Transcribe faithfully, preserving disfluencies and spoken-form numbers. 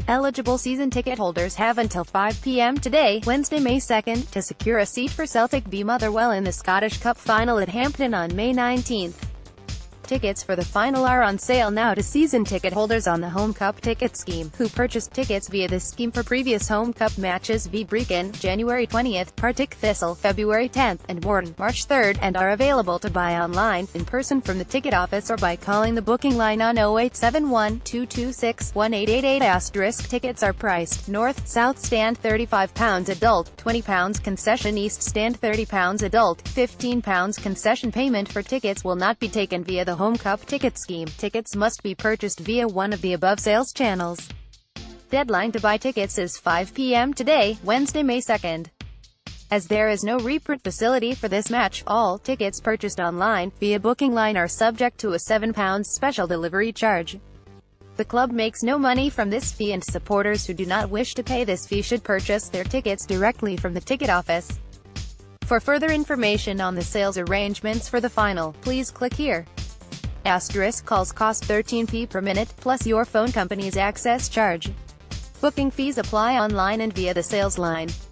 Eligible season ticket holders have until five p m today, Wednesday, May second, to secure a seat for Celtic v Motherwell in the Scottish Cup final at Hampden on May nineteenth. Tickets for the final are on sale now to season ticket holders on the Home Cup ticket scheme, who purchased tickets via this scheme for previous Home Cup matches v Brechin, January twentieth, Partick Thistle, February tenth, and Morton, March third, and are available to buy online, in person from the ticket office or by calling the booking line on oh eight seven one, two two six, one eight eight eight. Asterisk tickets are priced: North, South Stand thirty-five pounds adult, twenty pounds concession, East Stand thirty pounds adult, fifteen pounds concession. Payment for tickets will not be taken via the Home Cup ticket scheme. Tickets must be purchased via one of the above sales channels. Deadline to buy tickets is five p m today, Wednesday, May second. As there is no reprint facility for this match, all tickets purchased online, via booking line are subject to a seven pounds special delivery charge. The club makes no money from this fee, and supporters who do not wish to pay this fee should purchase their tickets directly from the ticket office. For further information on the sales arrangements for the final, please click here. Asterisk calls cost thirteen p per minute, plus your phone company's access charge. Booking fees apply online and via the sales line.